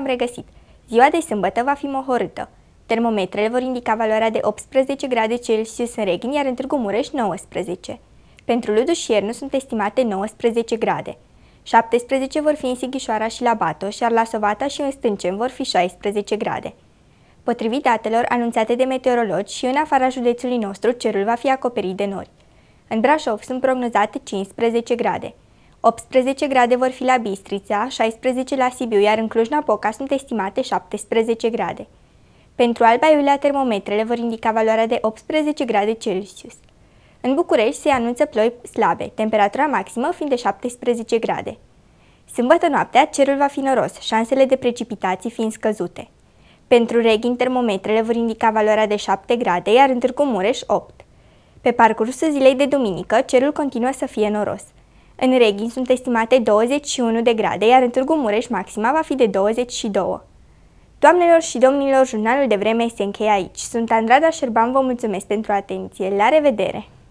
v-am regăsit! Ziua de sâmbătă va fi mohorâtă. Termometrele vor indica valoarea de 18 grade Celsius în Reghin, iar în Târgu Mureș 19. Pentru Ludu și Iernu sunt estimate 19 grade. 17 vor fi în Sighișoara și la Batoș, iar la Sovata și în Stânceni vor fi 16 grade. Potrivit datelor anunțate de meteorologi, și în afara județului nostru cerul va fi acoperit de nori. În Brașov sunt prognozate 15 grade. 18 grade vor fi la Bistrița, 16 la Sibiu, iar în Cluj-Napoca sunt estimate 17 grade. Pentru Alba Iulia, termometrele vor indica valoarea de 18 grade Celsius. În București se anunță ploi slabe, temperatura maximă fiind de 17 grade. Sâmbătă noaptea, cerul va fi noros, șansele de precipitații fiind scăzute. Pentru Reghin, termometrele vor indica valoarea de 7 grade, iar în Târgu Mureș 8. Pe parcursul zilei de duminică, cerul continuă să fie noros. În Reghin sunt estimate 21 de grade, iar în Târgu Mureș maxima va fi de 22. Doamnelor și domnilor, jurnalul de vreme se încheie aici. Sunt Andrada Șerban, vă mulțumesc pentru atenție. La revedere!